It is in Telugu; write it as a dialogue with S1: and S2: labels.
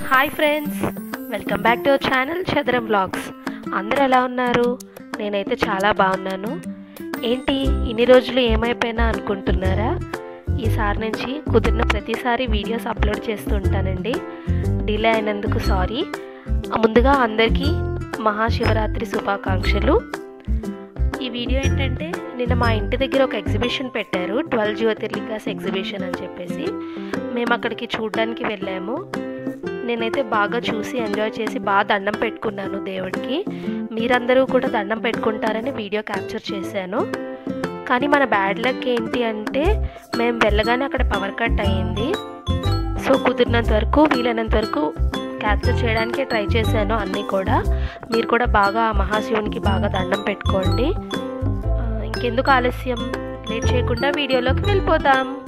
S1: Hi friends, welcome back to our channel Chadaram vlogs. అందరూ ఎలా ఉన్నారు? నేనైతే చాలా బాగున్నాను. ఏంటి ఇన్ని రోజులు ఏమైపోయినా అనుకుంటున్నారా? ఈసారి నుంచి కుదిరిన ప్రతిసారి వీడియోస్ అప్లోడ్ చేస్తూ ఉంటానండి. డిలే అయినందుకు సారీ. ముందుగా అందరికీ మహాశివరాత్రి శుభాకాంక్షలు. ఈ వీడియో ఏంటంటే, నిన్న మా ఇంటి దగ్గర ఒక ఎగ్జిబిషన్ పెట్టారు, 12 జ్యోతిర్లింగాస్ ఎగ్జిబిషన్ అని చెప్పేసి. మేము అక్కడికి చూడడానికి వెళ్ళాము. నేనైతే బాగా చూసి ఎంజాయ్ చేసి బాగా దండం పెట్టుకున్నాను దేవుడికి. మీరందరూ కూడా దండం పెట్టుకుంటారని వీడియో క్యాప్చర్ చేశాను. కానీ మన బ్యాడ్ లక్ ఏంటి అంటే, మేము వెళ్ళగానే అక్కడ పవర్ కట్ అయ్యింది. సో కుదిరినంత వరకు వీలైనంత వరకు క్యాప్చర్ చేయడానికే ట్రై చేశాను అన్నీ కూడా. మీరు కూడా బాగా మహాశివునికి బాగా దండం పెట్టుకోండి. ఇంకెందుకు ఆలస్యం, లేట్ చేయకుండా వీడియోలోకి వెళ్ళిపోదాం.